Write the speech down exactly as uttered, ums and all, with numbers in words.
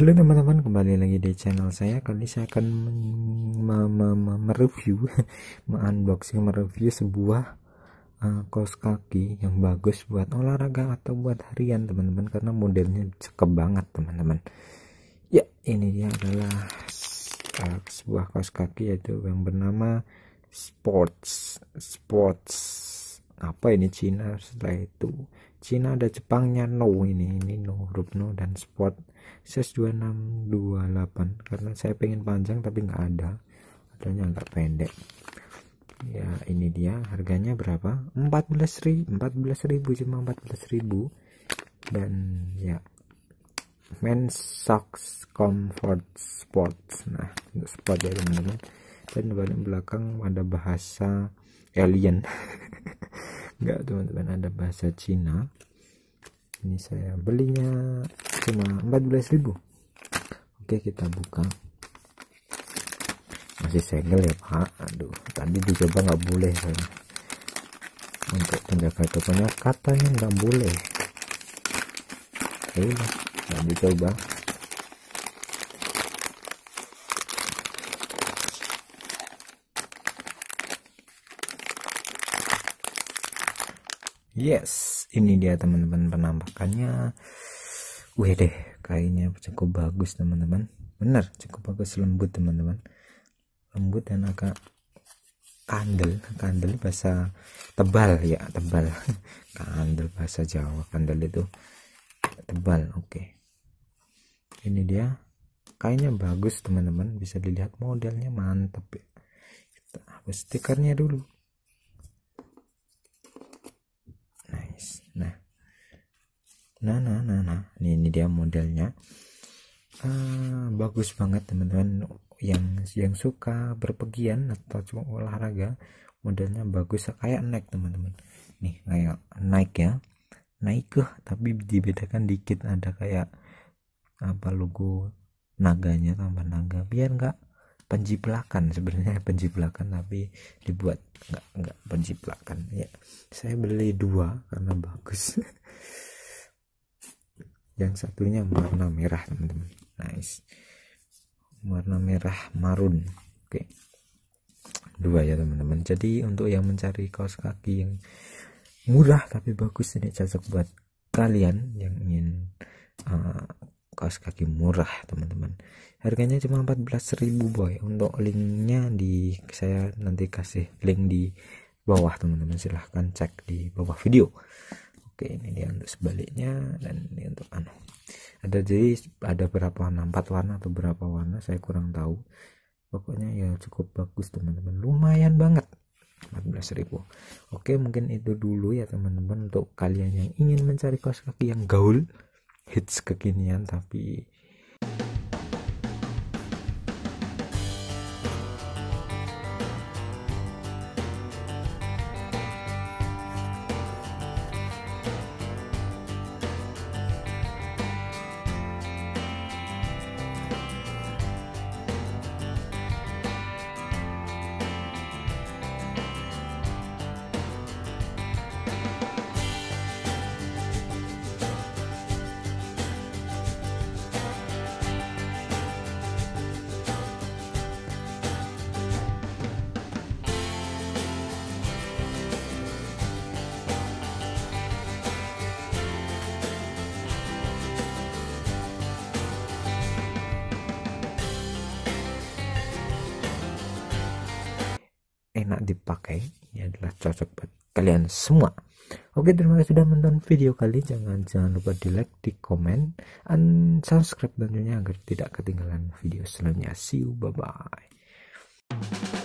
Halo teman-teman, kembali lagi di channel saya. Kali saya akan mereview, me-unboxing, mereview sebuah uh, kaos kaki yang bagus buat olahraga atau buat harian teman-teman, karena modelnya cakep banget teman-teman. Ya, ini dia adalah uh, sebuah kaos kaki yaitu yang bernama Sports Sports apa ini Cina. Setelah itu Cina ada Jepangnya, no ini ini no huruf no, dan Sport size dua enam dua delapan, karena saya pengen panjang tapi nggak ada, adanya agak pendek. Ya, ini dia harganya berapa, empat belas ribu, cuma empat belas ribu. Dan ya, men's socks comfort sports. Nah, untuk sport ya teman-teman. Dan di belakang ada bahasa alien. Enggak teman-teman, ada bahasa Cina. Ini saya belinya cuma empat belas ribu. Oke, kita buka. Masih segel ya Pak. Aduh, tadi dicoba nggak boleh kan. Untuk penjaga tokonya katanya nggak boleh. Oke, nggak dicoba. Yes, ini dia teman-teman penampakannya. Wih deh, kainnya cukup bagus teman-teman. Benar, cukup bagus, lembut teman-teman. Lembut dan agak kandel. Kandel bahasa tebal ya, tebal. Kandel bahasa Jawa, kandel itu tebal. Oke. Ini dia. Kainnya bagus teman-teman, bisa dilihat modelnya mantap ya. Kita hapus stikernya dulu. Nah, nah, nah, nah, nah, ini, ini dia modelnya. Uh, bagus banget teman-teman. Yang yang suka berpergian atau cuma olahraga, modelnya bagus, kayak Nike teman-teman. Nih kayak Nike ya, Nike, tapi dibedakan dikit, ada kayak apa logo naganya, tambah naga, biar enggak penjiplakan. Sebenarnya penjiplakan tapi dibuat enggak enggak penjiplakan ya. Saya beli dua karena bagus. Yang satunya warna merah teman-teman, nice, warna merah marun. Oke, dua ya teman-teman. Jadi untuk yang mencari kaos kaki yang murah tapi bagus, ini cocok buat kalian yang ingin uh, kaos kaki murah teman-teman. Harganya cuma empat belas ribu boy. Untuk linknya di saya nanti kasih link di bawah teman-teman, silahkan cek di bawah video. Oke, ini dia untuk sebaliknya, dan ini untuk anu. Ada jadi ada berapa warna, empat warna atau berapa warna saya kurang tahu. Pokoknya ya cukup bagus teman-teman, lumayan banget, empat belas ribu. Oke, mungkin itu dulu ya teman-teman untuk kalian yang ingin mencari kaos kaki yang gaul, hits kekinian tapi enak dipakai. Ini adalah cocok buat kalian semua. Oke, terima kasih sudah menonton video kali. Jangan jangan lupa di like, di komen, dan subscribe tentunya agar tidak ketinggalan video selanjutnya. See you, bye bye.